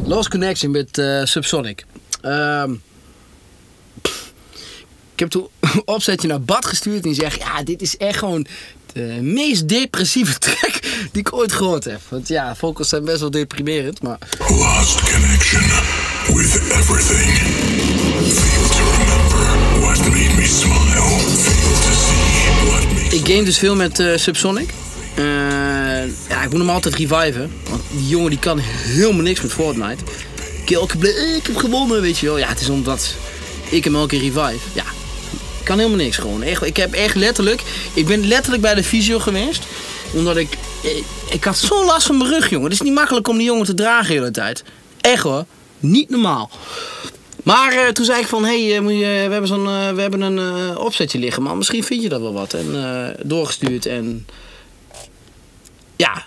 Lost Connection met Subsonic. Ik heb toen een opzetje naar Bad gestuurd en die zegt, ja, dit is echt gewoon de meest depressieve track die ik ooit gehoord heb. Want ja, vocals zijn best wel deprimerend, maar... Lost connection with everything. Feel to remember what made me smile. Feel to see what made... Ik game dus veel met Subsonic. Ja, ik moet hem altijd reviven. Want die jongen die kan helemaal niks met Fortnite. Ik heb gewonnen, weet je wel. Ja, het is omdat ik hem elke keer revive. Ja, ik kan helemaal niks gewoon. Ik ben letterlijk bij de fysio geweest. Omdat ik had zo'n last van mijn rug, jongen. Het is niet makkelijk om die jongen te dragen de hele tijd. Echt hoor. Niet normaal. Maar toen zei ik van, we hebben een opzetje liggen, man. Misschien vind je dat wel wat. En doorgestuurd en... Ja,